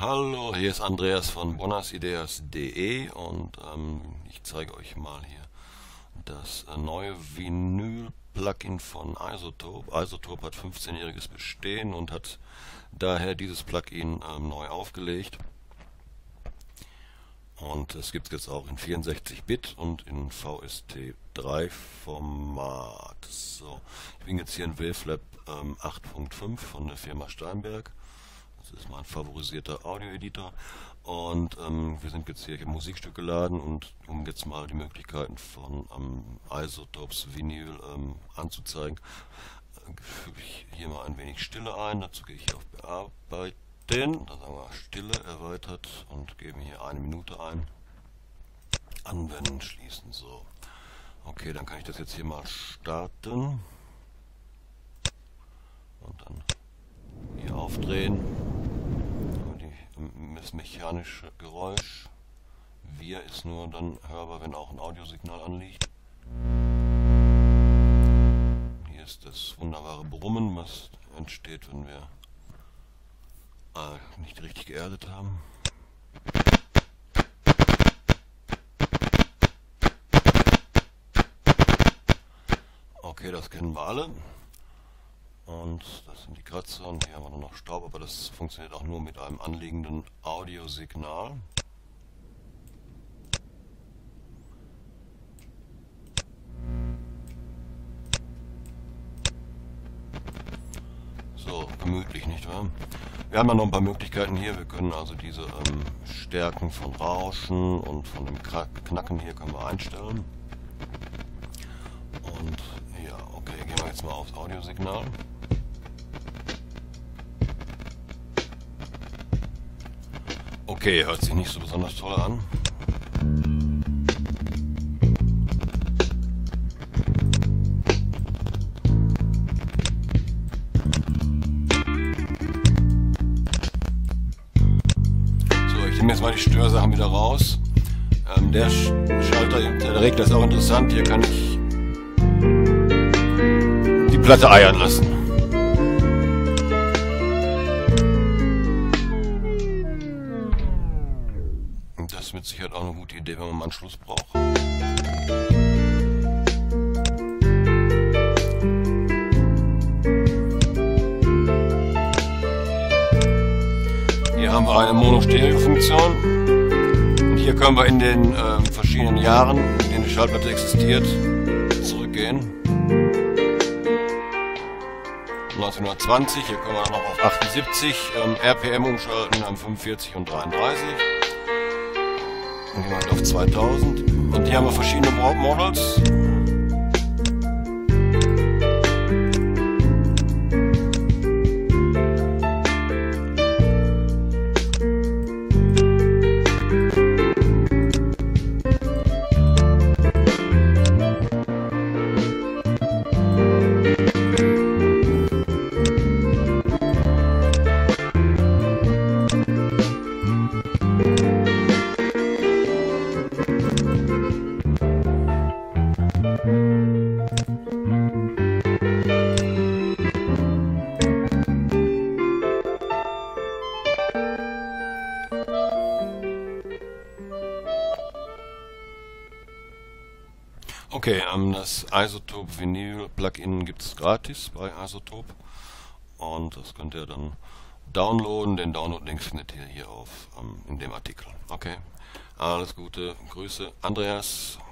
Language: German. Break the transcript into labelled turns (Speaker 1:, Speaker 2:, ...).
Speaker 1: Hallo, hier ist Andreas von bonnersideas.de und ich zeige euch mal hier das neue Vinyl-Plugin von iZotope. iZotope hat 15-jähriges Bestehen und hat daher dieses Plugin neu aufgelegt. Und es gibt es jetzt auch in 64-Bit und in VST3 Format. So, ich bin jetzt hier in Wavelab 8.5 von der Firma Steinberg. Das ist mein favorisierter Audio-Editor und wir sind jetzt hier Musikstücke laden und um jetzt mal die Möglichkeiten von iZotopes Vinyl anzuzeigen, füge ich hier mal ein wenig Stille ein. Dazu gehe ich hier auf Bearbeiten, dann sagen wir Stille erweitert und gebe hier 1 Minute ein. Anwenden, schließen, so. Okay, dann kann ich das jetzt hier mal starten und dann hier aufdrehen. Das mechanische Geräusch. Wir ist nur dann hörbar, wenn auch ein Audiosignal anliegt. Hier ist das wunderbare Brummen, was entsteht, wenn wir nicht richtig geerdet haben. Okay, das kennen wir alle. Und das sind die Kratzer und hier haben wir nur noch Staub, aber das funktioniert auch nur mit einem anliegenden Audiosignal. So, gemütlich, nicht wahr? Wir haben ja noch ein paar Möglichkeiten hier. Wir können also diese Stärken von Rauschen und von dem Knacken hier können wir einstellen. Und ja, okay, gehen wir jetzt mal aufs Audiosignal. Okay, hört sich nicht so besonders toll an. So, ich nehme jetzt mal die Störsachen wieder raus. Der Schalter, der Regler ist auch interessant. Hier kann ich die Platte eiern lassen. Das ist mit Sicherheit auch eine gute Idee, wenn man einen Anschluss braucht. Hier haben wir eine Mono-Stereo-Funktion. Und hier können wir in den verschiedenen Jahren, in denen die Schallplatte existiert, zurückgehen. 1920, hier können wir noch auf 78 RPM umschalten, haben 45 und 33. Dann gehen wir halt auf 2000 und hier haben wir verschiedene Models. Okay, das iZotope Vinyl Plugin gibt es gratis bei iZotope und das könnt ihr dann downloaden. Den Download-Link findet ihr hier in dem Artikel. Okay, alles Gute, Grüße, Andreas.